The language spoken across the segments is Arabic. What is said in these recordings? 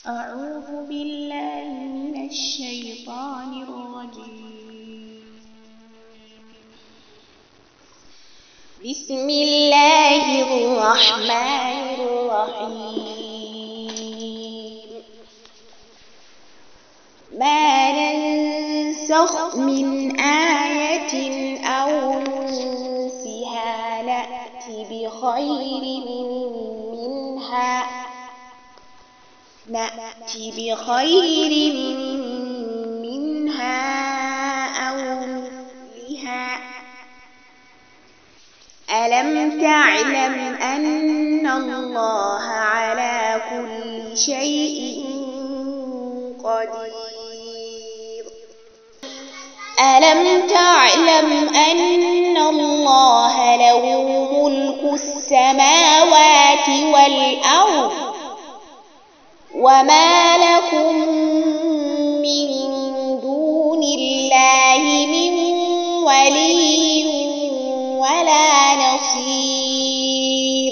أعوذ بالله من الشيطان الرجيم. بسم الله الرحمن الرحيم. ما ننسخ من آية أو ننسها نأت بخير منها أو مثلها. ألم تعلم أن الله على كل شيء قدير. ألم تعلم أن الله له ملك السماوات والأرض وما لكم من دون الله من ولي ولا نصير.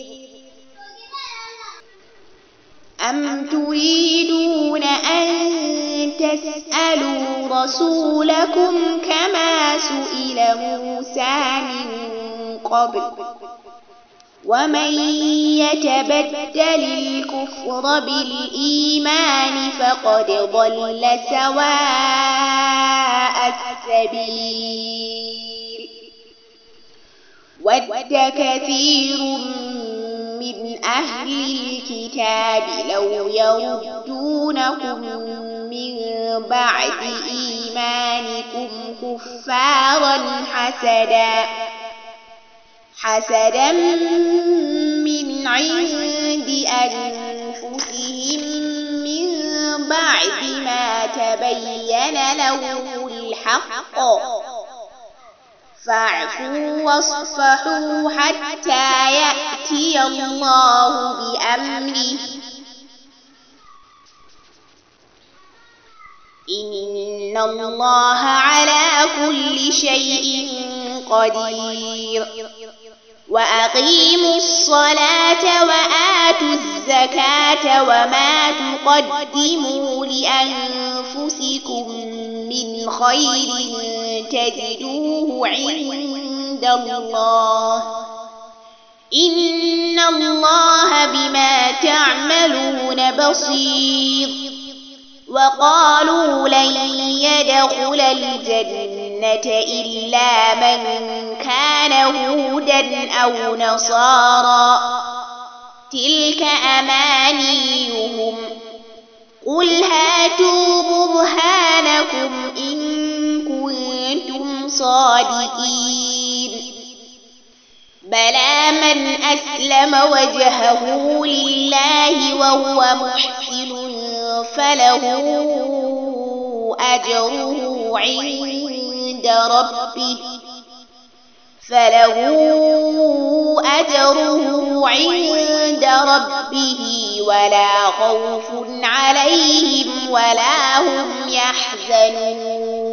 أم تريدون أن تسألوا رسولكم كما سئل موسى من قبل ومن يتبدل الكفر بالإيمان فقد ضل سواء السبيل. ود كثير من أهل الكتاب لو يردونكم من بعد إيمانكم كفارا حسدا من عند أنفسهم من بعد ما تبين لهم الحق فاعفوا واصفحوا حتى يأتي الله بأمره إن الله على كل شيء قدير. وأقيموا الصلاة وآتوا الزكاة وما تقدموا لأنفسكم من خير تجدوه عند الله إن الله بما تعملون بصير. وقالوا لن يدخل الجنة إلا من كان هودا أو نصارى تلك أمانيهم قل هاتوا برهانكم إن كنتم صادقين. بلى من أسلم وجهه لله وهو محسن فله أجره عند ربه ولا خوف عليهم ولا هم يحزنون.